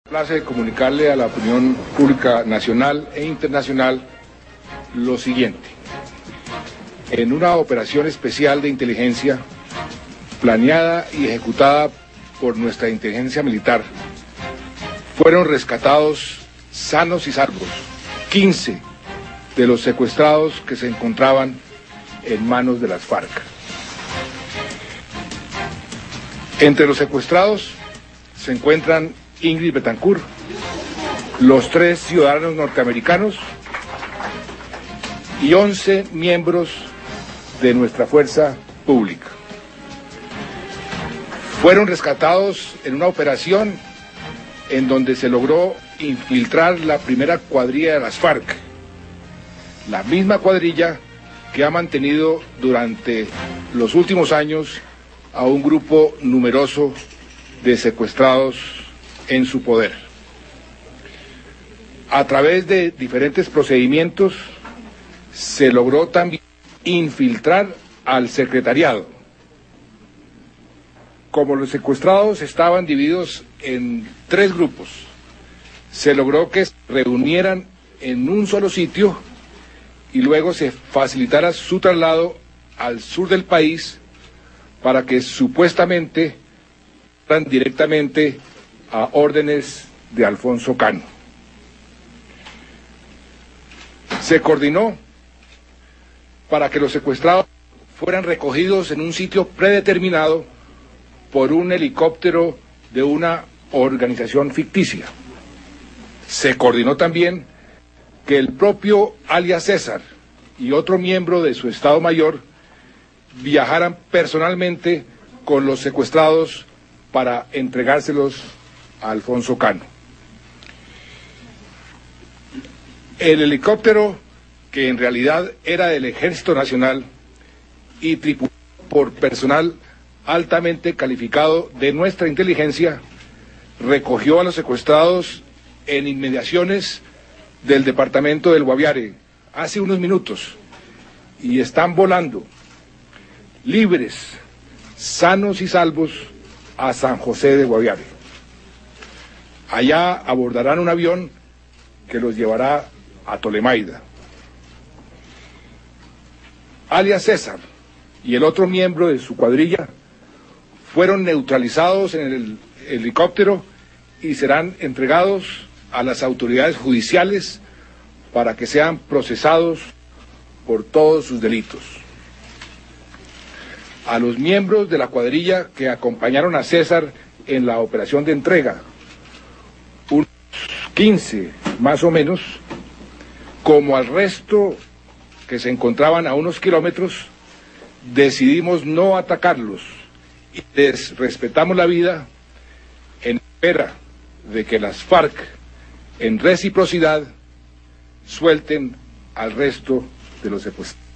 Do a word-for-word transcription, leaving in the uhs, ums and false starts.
Place comunicarle a la opinión pública nacional e internacional lo siguiente. En una operación especial de inteligencia planeada y ejecutada por nuestra inteligencia militar, fueron rescatados sanos y salvos quince de los secuestrados que se encontraban en manos de las FARC. Entre los secuestrados se encuentran Ingrid Betancourt, los tres ciudadanos norteamericanos y once miembros de nuestra fuerza pública. Fueron rescatados en una operación en donde se logró infiltrar la primera cuadrilla de las FARC, la misma cuadrilla que ha mantenido durante los últimos años a un grupo numeroso de secuestrados en su poder. A través de diferentes procedimientos se logró también infiltrar al secretariado. Como los secuestrados estaban divididos en tres grupos, se logró que se reunieran en un solo sitio y luego se facilitara su traslado al sur del país para que supuestamente fueran directamente a órdenes de Alfonso Cano. Se coordinó para que los secuestrados fueran recogidos en un sitio predeterminado por un helicóptero de una organización ficticia. Se coordinó también que el propio alias César y otro miembro de su Estado Mayor viajaran personalmente con los secuestrados para entregárselos a Alfonso Cano. El helicóptero, que en realidad era del Ejército Nacional y tripulado por personal altamente calificado de nuestra inteligencia, recogió a los secuestrados en inmediaciones del departamento del Guaviare hace unos minutos y están volando libres, sanos y salvos a San José de Guaviare. Allá abordarán un avión que los llevará a Tolemaida. Alias César y el otro miembro de su cuadrilla fueron neutralizados en el helicóptero y serán entregados a las autoridades judiciales para que sean procesados por todos sus delitos. A los miembros de la cuadrilla que acompañaron a César en la operación de entrega, unos quince más o menos, como al resto que se encontraban a unos kilómetros, decidimos no atacarlos y les respetamos la vida en espera de que las FARC, en reciprocidad, suelten al resto de los secuestrados.